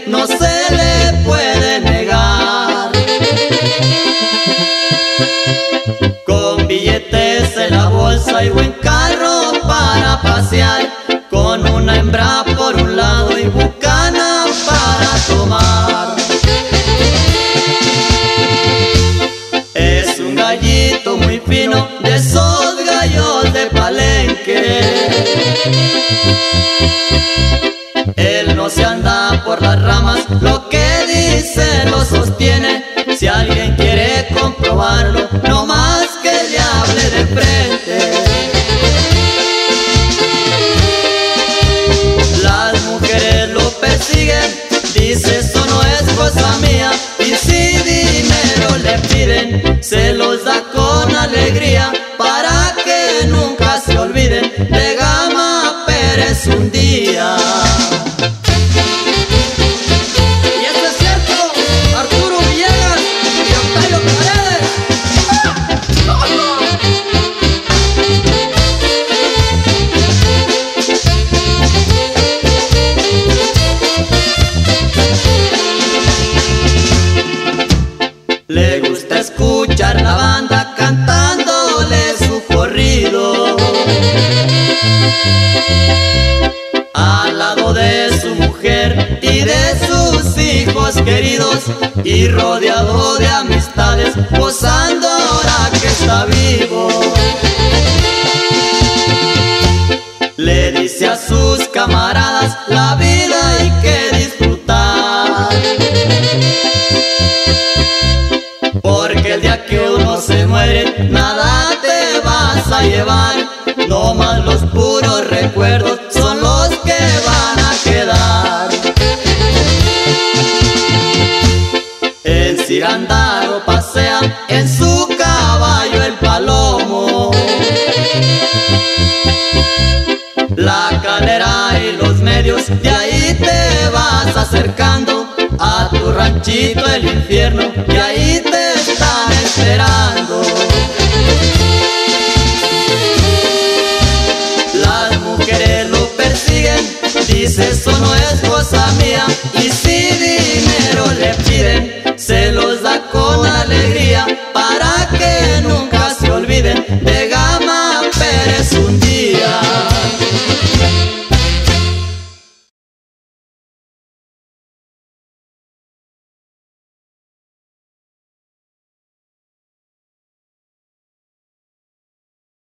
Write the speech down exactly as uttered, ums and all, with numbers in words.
no se le puede negar. Con billetes en la bolsa y buen carro para pasear, con una hembra por un lado y bucana para tomar. Es un gallito muy fino, de esos gallos de Palenque. Él no se anda por las ramas, lo que dice lo sostiene. Si alguien quiere comprobarlo, no más que le hable de frente. Las mujeres lo persiguen, dice eso no es cosa mía, y si dinero le piden, se los da con alegría, para que nunca se olviden de Gama Pérez un día. Y esto es cierto, Arturo Villegas y Octavio Paredes. Le gusta escuchar la banda cantándole su corrido, al lado de su mujer y de sus hijos queridos, y rodeado de amistades, gozando ahora que está vivo. Le dice a sus camaradas, la vida hay que disfrutar, porque el día que uno se muere, nada te vas a llevar. No más los puros recuerdos son los que van a quedar. En Cirándaro pasea en su caballo el Palomo, La Calera y Los Medios, de ahí te vas acercando a tu ranchito el infierno, y ahí te están esperando. Las mujeres lo persiguen, dice eso no es